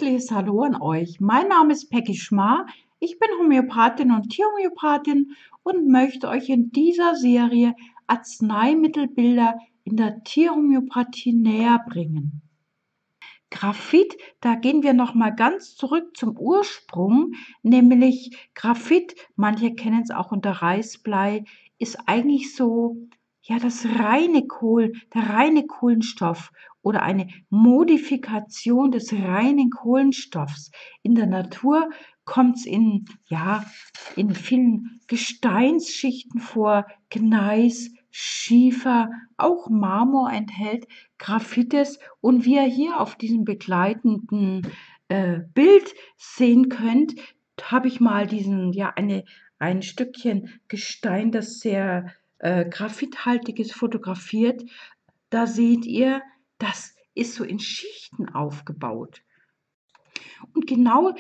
herzliches Hallo an euch. Mein Name ist Peggy Schmar. Ich bin Homöopathin und Tierhomöopathin und möchte euch in dieser Serie Arzneimittelbilder in der Tierhomöopathie näher bringen. Graphit, da gehen wir noch mal ganz zurück zum Ursprung, nämlich Graphit, manche kennen es auch unter Reisblei, ist eigentlich so, ja, das reine der reine Kohlenstoff oder eine Modifikation des reinen Kohlenstoffs. In der Natur kommt es in vielen Gesteinsschichten vor, Gneis, Schiefer, auch Marmor enthält Graphites. Und wie ihr hier auf diesem begleitenden Bild sehen könnt, habe ich mal ein Stückchen Gestein, das sehr graphithaltig ist, fotografiert. Da seht ihr, das ist so in Schichten aufgebaut. Und genau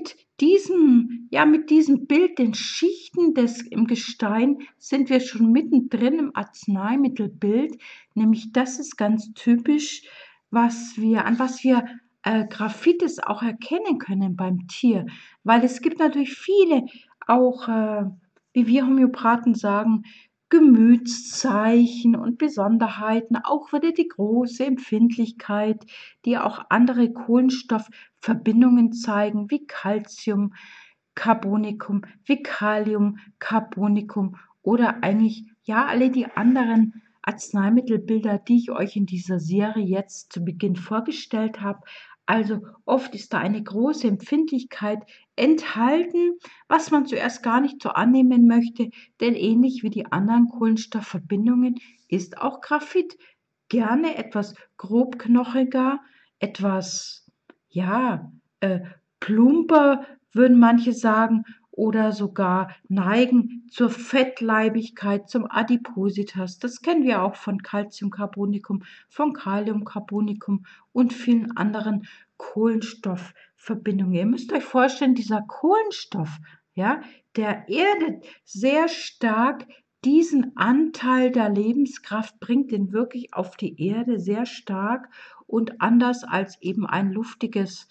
mit diesem Bild, den Schichten im Gestein, sind wir schon mittendrin im Arzneimittelbild. Nämlich das ist ganz typisch, an was wir Graphitis auch erkennen können beim Tier. Weil es gibt natürlich viele, auch wie wir Homöopathen sagen, Gemütszeichen und Besonderheiten, auch wieder die große Empfindlichkeit, die auch andere Kohlenstoffverbindungen zeigen, wie Calciumcarbonicum, wie Kaliumcarbonicum oder eigentlich ja alle die anderen Arzneimittelbilder, die ich euch in dieser Serie jetzt zu Beginn vorgestellt habe. Also oft ist da eine große Empfindlichkeit enthalten, was man zuerst gar nicht so annehmen möchte, denn ähnlich wie die anderen Kohlenstoffverbindungen ist auch Graphit gerne etwas grobknochiger, etwas, ja, plumper, würden manche sagen, oder sogar neigen zur Fettleibigkeit, zum Adipositas. Das kennen wir auch von Calciumcarbonicum, von Kaliumcarbonicum und vielen anderen Kohlenstoffverbindungen. Ihr müsst euch vorstellen, dieser Kohlenstoff, ja, der erdet sehr stark diesen Anteil der Lebenskraft, bringt den wirklich auf die Erde sehr stark und anders als eben ein luftiges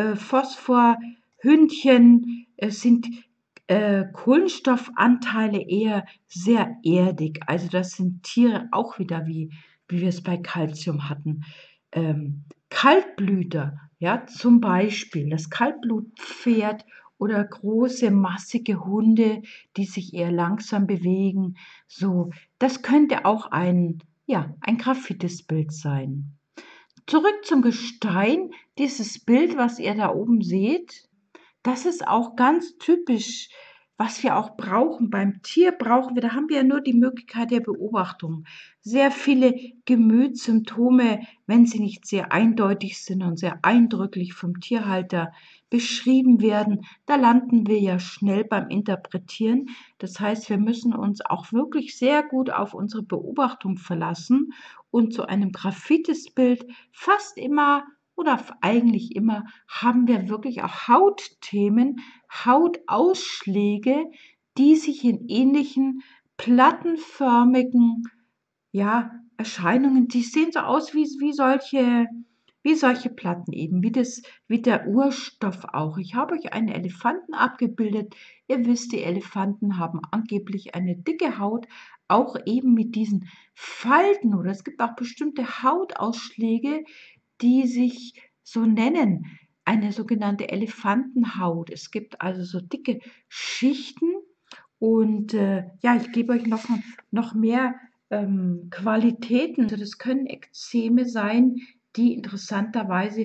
Phosphorhündchen sind Kohlenstoffanteile eher sehr erdig. Also das sind Tiere auch wieder wie wir es bei Calcium hatten. Kaltblüter, ja, zum Beispiel das Kaltblutpferd oder große, massige Hunde, die sich eher langsam bewegen. So, das könnte auch ein Graphitisbild sein. Zurück zum Gestein. Dieses Bild, was ihr da oben seht, das ist auch ganz typisch, was wir auch brauchen. Beim Tier brauchen wir, da haben wir ja nur die Möglichkeit der Beobachtung. Sehr viele Gemütssymptome, wenn sie nicht sehr eindeutig sind und sehr eindrücklich vom Tierhalter beschrieben werden, da landen wir ja schnell beim Interpretieren. Das heißt, wir müssen uns auch wirklich sehr gut auf unsere Beobachtung verlassen und zu einem Graphitisbild fast immer oder eigentlich immer haben wir wirklich auch Hautthemen, Hautausschläge, die sich in ähnlichen plattenförmigen Erscheinungen, die sehen so aus wie solche Platten eben, wie der Urstoff auch. Ich habe euch einen Elefanten abgebildet. Ihr wisst, die Elefanten haben angeblich eine dicke Haut, auch eben mit diesen Falten oder es gibt auch bestimmte Hautausschläge, die sich so nennen, eine sogenannte Elefantenhaut. Es gibt also so dicke Schichten und ich gebe euch noch mehr Qualitäten. Also das können Ekzeme sein, die interessanterweise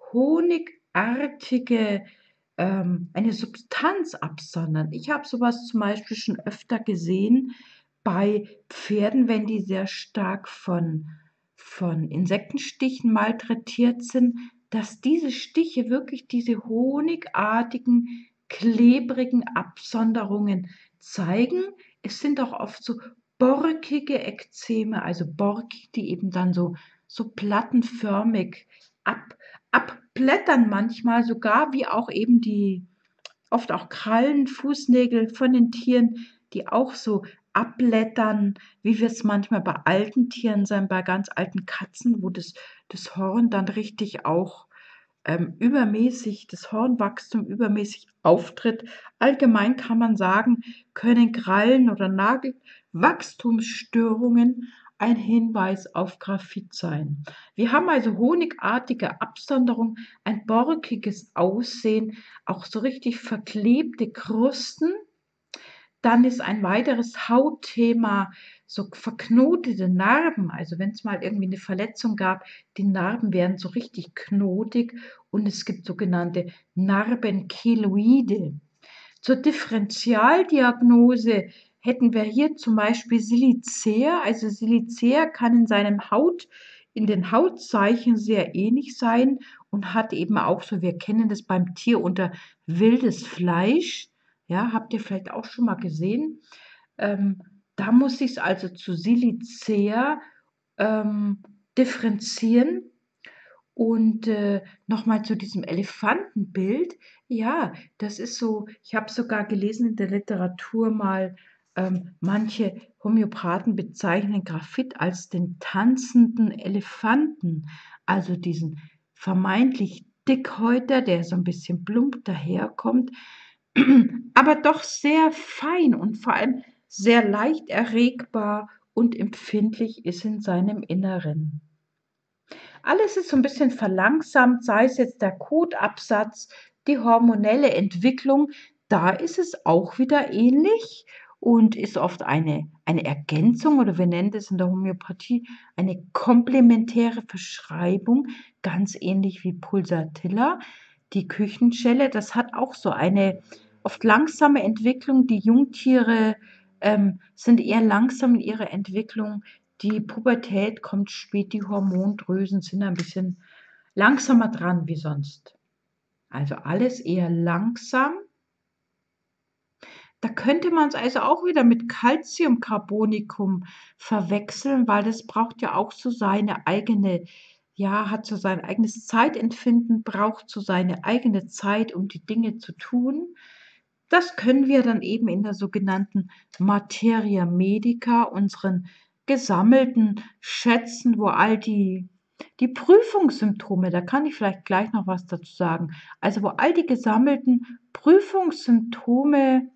honigartige eine Substanz absondern. Ich habe sowas zum Beispiel schon öfter gesehen bei Pferden, wenn die sehr stark von Insektenstichen malträtiert sind, dass diese Stiche wirklich diese honigartigen, klebrigen Absonderungen zeigen. Es sind auch oft so borkige Ekzeme, also borkig, die eben dann so plattenförmig abblättern manchmal sogar, wie auch eben die oft auch Krallen, Fußnägel von den Tieren, die auch so abblättern, wie wir es manchmal bei alten Tieren sein, bei ganz alten Katzen, wo das Horn dann richtig auch übermäßig das Hornwachstum übermäßig auftritt. Allgemein kann man sagen, können Krallen- oder Nagelwachstumsstörungen ein Hinweis auf Graphit sein. Wir haben also honigartige Absonderung, ein borkiges Aussehen, auch so richtig verklebte Krusten. Dann ist ein weiteres Hautthema so verknotete Narben. Also wenn es mal irgendwie eine Verletzung gab, die Narben werden so richtig knotig und es gibt sogenannte Narbenkeloide. Zur Differentialdiagnose hätten wir hier zum Beispiel Silicea. Also Silicea kann in den Hautzeichen sehr ähnlich sein und hat eben auch so, wir kennen das beim Tier unter wildes Fleisch. Ja, habt ihr vielleicht auch schon mal gesehen. Ähm, Da muss ich es also zu Silicea ähm, differenzieren. Und nochmal zu diesem Elefantenbild. Ja, das ist so, ich habe sogar gelesen in der Literatur mal, manche Homöopathen bezeichnen Graphit als den tanzenden Elefanten, also diesen vermeintlich Dickhäuter, der so ein bisschen plump daherkommt, aber doch sehr fein und vor allem sehr leicht erregbar und empfindlich ist in seinem Inneren. Alles ist so ein bisschen verlangsamt, sei es jetzt der Kotabsatz, die hormonelle Entwicklung. Da ist es auch wieder ähnlich und ist oft eine Ergänzung oder wir nennen das in der Homöopathie eine komplementäre Verschreibung, ganz ähnlich wie Pulsatilla, die Küchenschelle. Das hat auch so eine oft langsame Entwicklung. Die Jungtiere, sind eher langsam in ihrer Entwicklung. Die Pubertät kommt spät, die Hormondrüsen sind ein bisschen langsamer dran wie sonst. Also alles eher langsam. Da könnte man es also auch wieder mit Calciumcarbonicum verwechseln, weil das braucht ja auch so seine eigene, ja, hat so sein eigenes Zeitempfinden, braucht so seine eigene Zeit, um die Dinge zu tun. Das können wir dann eben in der sogenannten Materia Medica, unseren gesammelten Schätzen, wo all die Prüfungssymptome, da kann ich vielleicht gleich noch was dazu sagen, also wo all die gesammelten Prüfungssymptome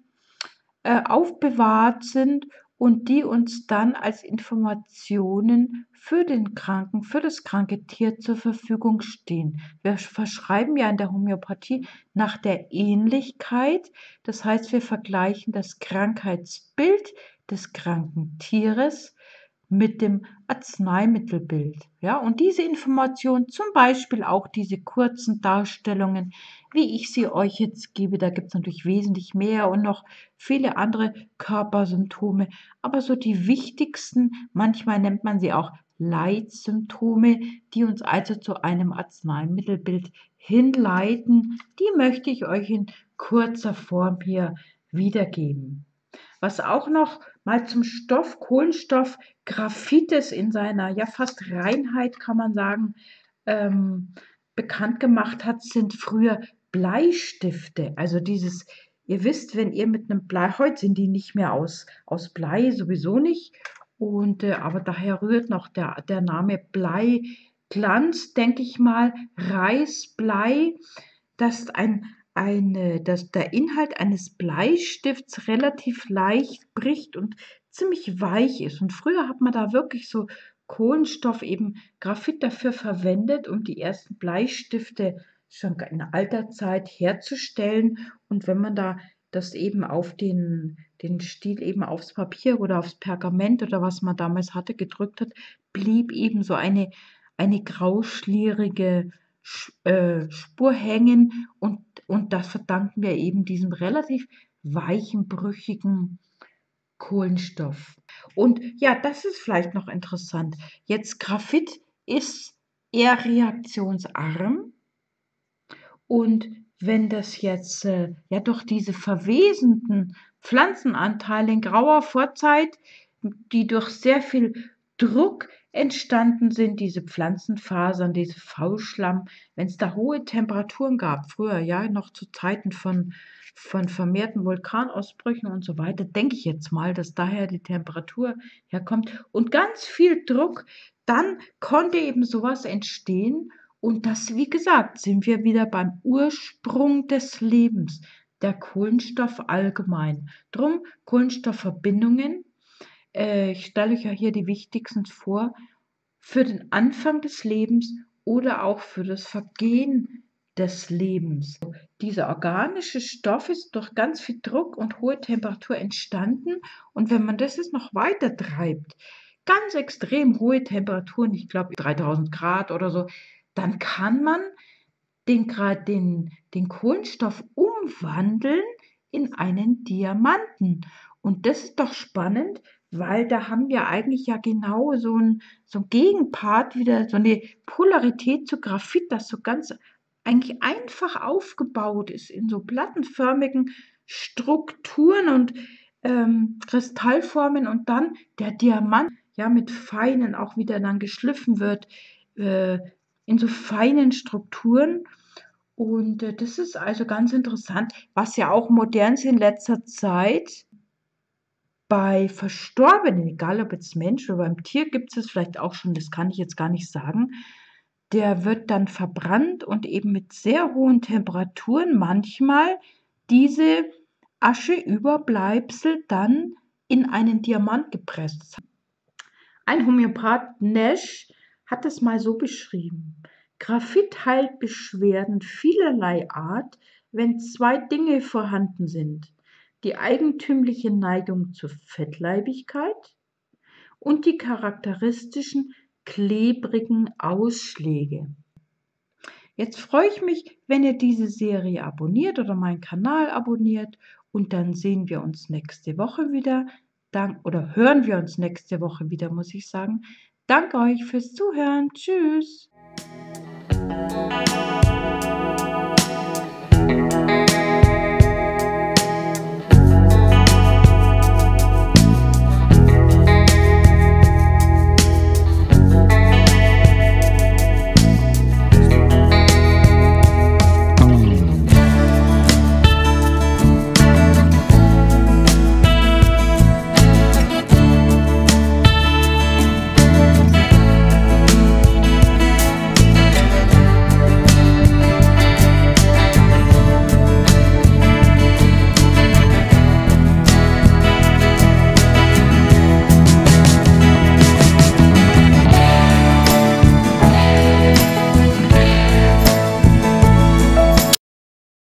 aufbewahrt sind und die uns dann als Informationen für den Kranken, für das kranke Tier zur Verfügung stehen. Wir verschreiben ja in der Homöopathie nach der Ähnlichkeit. Das heißt, wir vergleichen das Krankheitsbild des kranken Tieres mit dem Arzneimittelbild. Ja, und diese Information, zum Beispiel auch diese kurzen Darstellungen, wie ich sie euch jetzt gebe, da gibt es natürlich wesentlich mehr und noch viele andere Körpersymptome, aber so die wichtigsten, manchmal nennt man sie auch Leitsymptome, die uns also zu einem Arzneimittelbild hinleiten, die möchte ich euch in kurzer Form hier wiedergeben. Was auch noch mal zum Stoff Kohlenstoff Graphites in seiner ja fast Reinheit, kann man sagen, ähm, bekannt gemacht hat, sind früher Bleistifte. Also dieses, ihr wisst, wenn ihr mit einem Blei, heute sind die nicht mehr aus Blei, sowieso nicht. Und aber daher rührt noch der Name Bleiglanz, denke ich mal, Reisblei, das dass der Inhalt eines Bleistifts relativ leicht bricht und ziemlich weich ist. Und früher hat man da wirklich so Kohlenstoff, eben Graphit dafür verwendet, um die ersten Bleistifte schon in alter Zeit herzustellen. Und wenn man da das eben auf den Stiel eben aufs Papier oder aufs Pergament oder was man damals hatte, gedrückt hat, blieb eben so eine grauschlierige Spur hängen und das verdanken wir eben diesem relativ weichen, brüchigen Kohlenstoff. Und ja, das ist vielleicht noch interessant. Jetzt Graphit ist eher reaktionsarm und wenn das jetzt ja doch diese verwesenden Pflanzenanteile in grauer Vorzeit, die durch sehr viel Druck entstanden sind, diese Pflanzenfasern, diese Faulschlamm, wenn es da hohe Temperaturen gab, früher ja noch zu Zeiten von vermehrten Vulkanausbrüchen und so weiter, denke ich jetzt mal, dass daher die Temperatur herkommt und ganz viel Druck, dann konnte eben sowas entstehen Und das, wie gesagt, sind wir wieder beim Ursprung des Lebens, der Kohlenstoff allgemein. Drum Kohlenstoffverbindungen, ich stelle euch ja hier die wichtigsten vor, für den Anfang des Lebens oder auch für das Vergehen des Lebens. Dieser organische Stoff ist durch ganz viel Druck und hohe Temperatur entstanden, und wenn man das jetzt noch weiter treibt, ganz extrem hohe Temperaturen, ich glaube 3000 Grad oder so, dann kann man den Kohlenstoff umwandeln in einen Diamanten. Und das ist doch spannend, weil da haben wir eigentlich ja genau so ein Gegenpart, wieder so eine Polarität zu Graphit, das so ganz eigentlich einfach aufgebaut ist in so plattenförmigen Strukturen und Kristallformen, und dann der Diamant ja mit feinen auch wieder dann geschliffen wird äh, in so feinen Strukturen. Und das ist also ganz interessant, was ja auch modern ist in letzter Zeit. Bei Verstorbenen, egal ob jetzt Mensch oder beim Tier, gibt es vielleicht auch schon, das kann ich jetzt gar nicht sagen. Der wird dann verbrannt und eben mit sehr hohen Temperaturen manchmal diese Ascheüberbleibsel dann in einen Diamant gepresst. Ein Homöopath, Nash, hat es mal so beschrieben: Graphit heilt Beschwerden vielerlei Art, wenn zwei Dinge vorhanden sind: die eigentümliche Neigung zur Fettleibigkeit und die charakteristischen klebrigen Ausschläge. Jetzt freue ich mich, wenn ihr diese Serie abonniert oder meinen Kanal abonniert, und dann sehen wir uns nächste Woche wieder. Oder hören wir uns nächste Woche wieder, muss ich sagen. Danke euch fürs Zuhören. Tschüss.